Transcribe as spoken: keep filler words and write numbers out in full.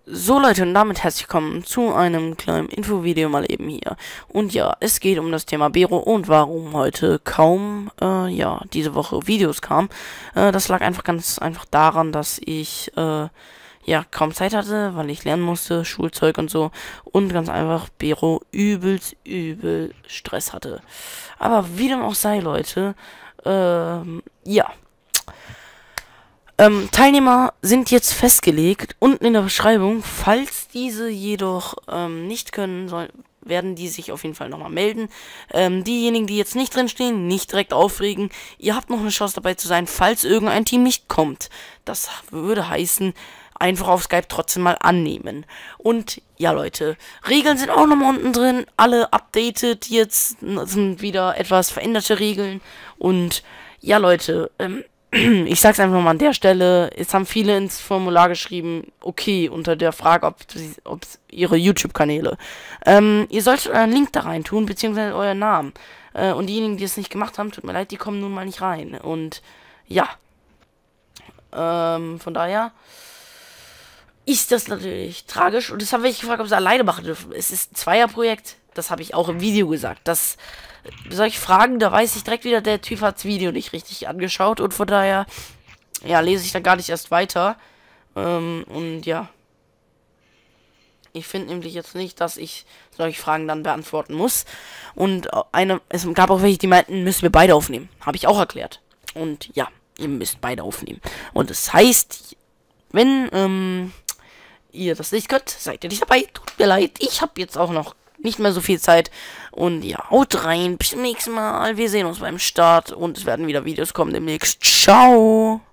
So Leute, und damit herzlich willkommen zu einem kleinen Infovideo mal eben hier. Und ja, es geht um das Thema Bero und warum heute kaum, äh, ja, diese Woche Videos kamen. Äh, das lag einfach ganz einfach daran, dass ich, äh, ja, kaum Zeit hatte, weil ich lernen musste, Schulzeug und so. Und ganz einfach Bero übelst, übel Stress hatte. Aber wie dem auch sei, Leute, ähm, ja. Ähm, Teilnehmer sind jetzt festgelegt, unten in der Beschreibung. Falls diese jedoch ähm, nicht können, soll, werden die sich auf jeden Fall nochmal melden. Ähm, diejenigen, die jetzt nicht drinstehen, nicht direkt aufregen. Ihr habt noch eine Chance dabei zu sein, falls irgendein Team nicht kommt. Das würde heißen, einfach auf Skype trotzdem mal annehmen. Und ja, Leute, Regeln sind auch nochmal unten drin. Alle updated, jetzt sind wieder etwas veränderte Regeln. Und ja, Leute, ähm, ich sag's einfach mal an der Stelle, es haben viele ins Formular geschrieben, okay, unter der Frage, ob, ob ihre YouTube-Kanäle. Ähm, ihr solltet euren Link da rein tun, beziehungsweise euren Namen. Äh, und diejenigen, die es nicht gemacht haben, tut mir leid, die kommen nun mal nicht rein. Und ja, ähm, von daher ist das natürlich tragisch. Und das habe ich gefragt, ob sie alleine machen dürfen. Es ist ein Zweierprojekt, das habe ich auch im Video gesagt. Das solche Fragen, da weiß ich direkt wieder, der Typ hat das Video nicht richtig angeschaut und von daher, ja, lese ich da gar nicht erst weiter. Ähm, und ja. Ich finde nämlich jetzt nicht, dass ich solche Fragen dann beantworten muss. Und eine, es gab auch welche, die meinten, müssen wir beide aufnehmen. Habe ich auch erklärt. Und ja, ihr müsst beide aufnehmen. Und das heißt, wenn, ähm, ihr das nicht könnt, seid ihr nicht dabei. Tut mir leid, ich habe jetzt auch noch nicht mehr so viel Zeit. Und ja, haut rein. Bis zum nächsten Mal. Wir sehen uns beim Start. Und es werden wieder Videos kommen demnächst. Ciao.